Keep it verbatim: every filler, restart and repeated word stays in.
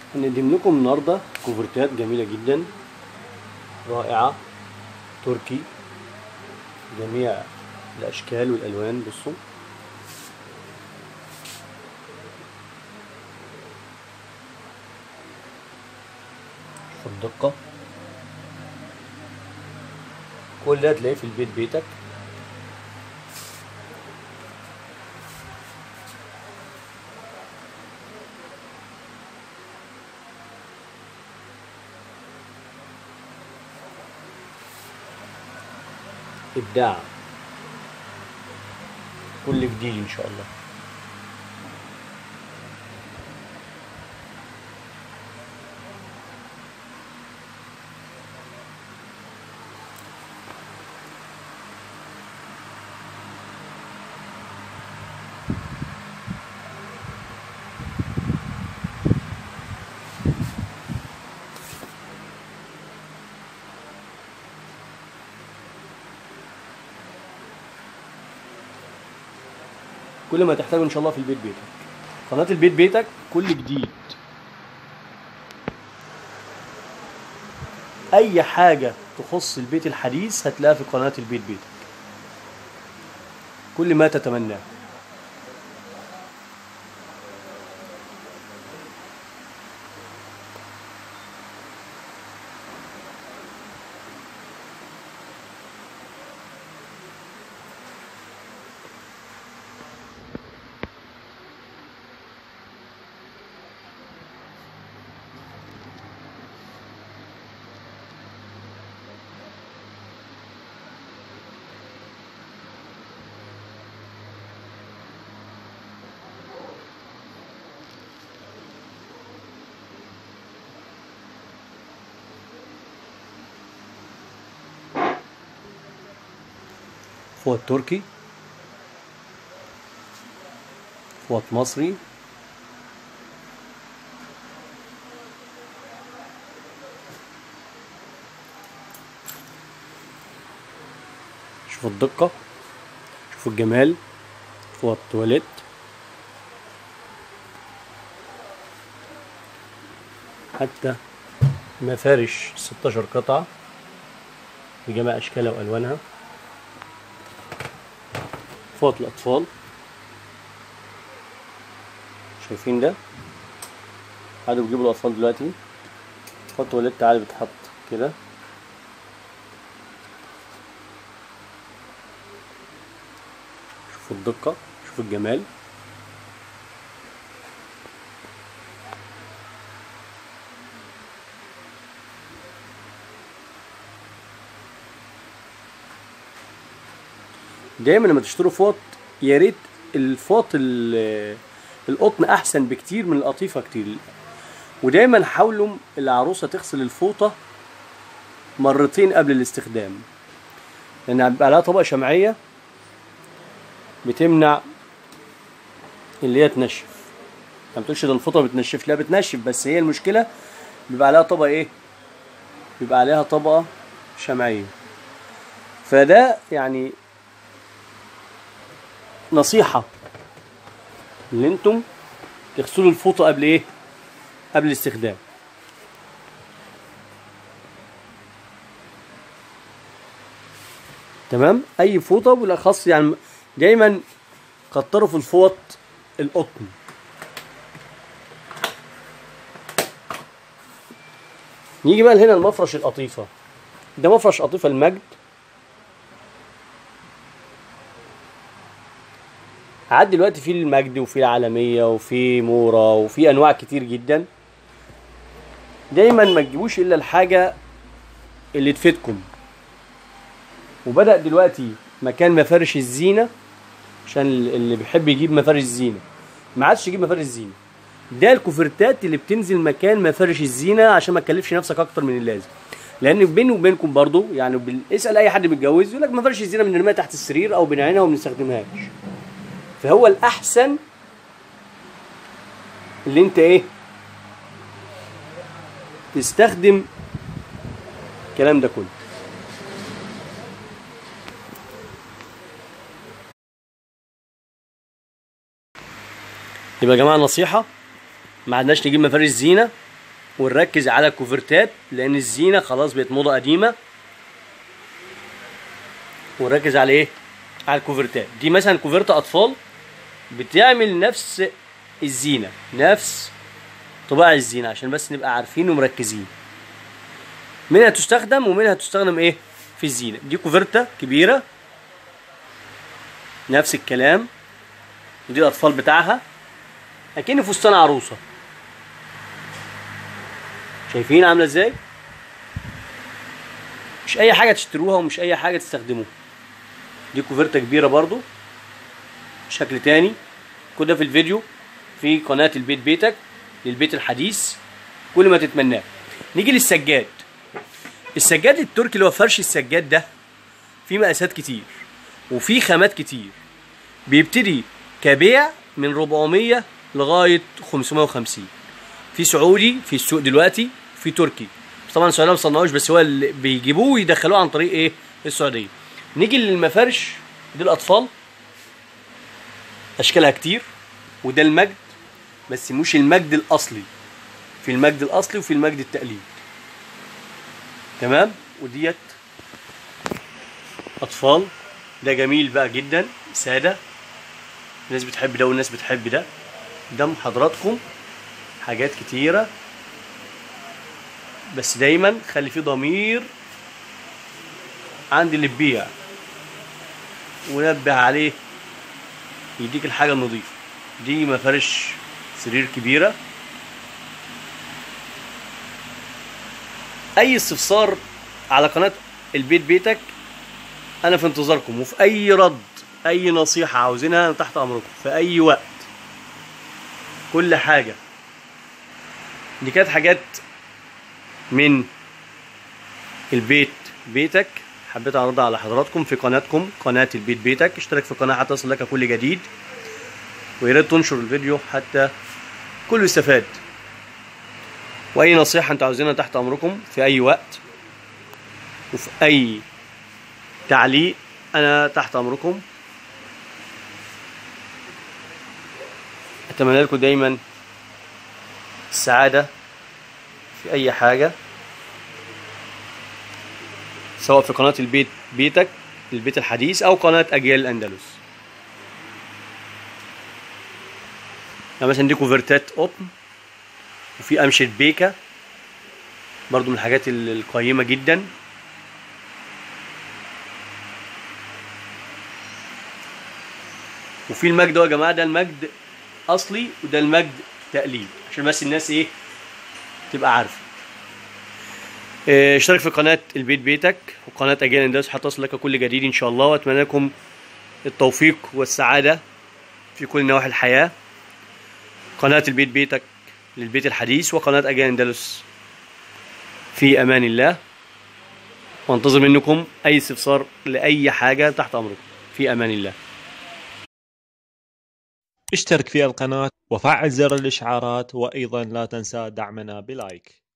هنقدم لكم النهارده كوفرتات جميلة جدا رائعة تركي، جميع الأشكال والألوان. بصوا شوفوا الدقة، كل ده هتلاقيه في البيت بيتك. إبداع، كل جديد إن شاء الله. كل ما تحتاجه ان شاء الله في البيت بيتك. قناة البيت بيتك كل جديد، اي حاجة تخص البيت الحديث هتلاقيها في قناة البيت بيتك، كل ما تتمناه. فوط تركي، فوط مصري، شوفوا الدقة، شوفوا الجمال. فوط تواليت، حتى مفارش ستاشر قطعة بجميع أشكالها وألوانها. فوط الأطفال، شايفين ده؟ عادوا بيجيبوا الأطفال دلوقتي. فوط تواليت عادي بتحط كده. شوفوا الدقة، شوفوا الجمال. دايما لما تشتروا فوط يا ريت الفوط القطن احسن بكتير من القطيفه كتير. ودايما حاولوا العروسه تغسل الفوطه مرتين قبل الاستخدام، لان بيبقى عليها طبقه شمعيه بتمنع اللي هي تنشف. ما بتقولش ده الفوطه بتنشف، لا بتنشف، بس هي المشكله بيبقى عليها طبقه ايه؟ بيبقى عليها طبقه شمعيه. فده يعني نصيحة ان انتم تغسلوا الفوطة قبل ايه؟ قبل الاستخدام. تمام؟ اي فوطة، بالاخص يعني دايما كتروا في الفوط القطن. نيجي بقى هنا المفرش القطيفة. ده مفرش قطيفة المجد، عاد دلوقتي في المجد وفي العالمية وفي مورا وفي انواع كتير جدا. دايما ما تجيبوش الا الحاجة اللي تفيدكم. وبدأ دلوقتي مكان مفارش الزينة، عشان اللي بيحب يجيب مفارش الزينة ما عادش يجيب مفارش الزينة. ده الكوفرتات اللي بتنزل مكان مفارش الزينة عشان ما تكلفش نفسك اكتر من اللازم. لان بيني وبينكم برضو يعني اسأل اي حد بيتجوز يقول لك مفارش الزينة بنرميها تحت السرير او بنعينها وما بنستخدمهاش. فهو الاحسن اللي انت ايه تستخدم الكلام ده كله. يبقى يا جماعه نصيحه، ما عدناش نجيب مفارش زينه ونركز على الكوفرتات لان الزينه خلاص بقت موضه قديمه. ونركز على ايه؟ على الكوفرتات. دي مثلا كوفرت اطفال بتعمل نفس الزينه، نفس طباع الزينه، عشان بس نبقى عارفين ومركزين. منها تستخدم ومنها تستخدم ايه؟ في الزينه. دي كوفرته كبيره نفس الكلام، ودي الاطفال بتاعها اكن فستان عروسه. شايفين عامله ازاي؟ مش اي حاجه تشتروها ومش اي حاجه تستخدموها. دي كوفرته كبيره برضو شكل تاني. كل ده في الفيديو في قناه البيت بيتك للبيت الحديث، كل ما تتمناه. نيجي للسجاد. السجاد التركي اللي هو فرش السجاد ده في مقاسات كتير وفي خامات كتير. بيبتدي كبيع من أربعمية لغايه خمسمية وخمسين. في سعودي في السوق دلوقتي، في تركي. طبعا السعوديه ما بيصنعوش، بس هو اللي بيجيبوه ويدخلوه عن طريق ايه؟ السعوديه. نيجي للمفارش دي الاطفال، اشكالها كتير، وده المجد، بس مش المجد الاصلي. في المجد الاصلي وفي المجد التقليد. تمام؟ وديت اطفال. ده جميل بقى جدا، ساده. الناس بتحب ده والناس بتحب ده. قدام حضراتكم حاجات كتيره، بس دايما خلي فيه ضمير عند اللي بيبيع، ونبه عليه يديك الحاجه النظيفه. دي مفارش سرير كبيره. اي استفسار على قناه البيت بيتك انا في انتظاركم، وفي اي رد اي نصيحه عاوزينها انا تحت امركم في اي وقت. كل حاجه. دي كانت حاجات من البيت بيتك حبيت اعرضها على حضراتكم في قناتكم قناه البيت بيتك. اشترك في القناه حتى يصل لك كل جديد، ويا ريت تنشر الفيديو حتى كله يستفاد. واي نصيحه انتوا عاوزينها تحت امركم في اي وقت، وفي اي تعليق انا تحت امركم. اتمنى لكم دايما السعاده في اي حاجه، سواء في قناه البيت بيتك للبيت الحديث او قناه اجيال الاندلس. يعني مثلا دي كوفرتات قطن، وفي قمشة بيكا برضو من الحاجات القيمة جدا. وفي المجد ده يا جماعة، ده المجد أصلي وده المجد تقليد، عشان بس الناس إيه تبقى عارفة. اه اشترك في قناة البيت بيتك وقناة أجيال الاندلس حتى تصل لك كل جديد إن شاء الله. وأتمنى لكم التوفيق والسعادة في كل نواحي الحياة. قناة البيت بيتك للبيت الحديث وقناة أجيال الاندلس في أمان الله. وانتظر منكم أي استفسار لأي حاجة تحت أمركم. في أمان الله. اشترك في القناة وفعل زر الإشعارات، وأيضا لا تنسى دعمنا بلايك.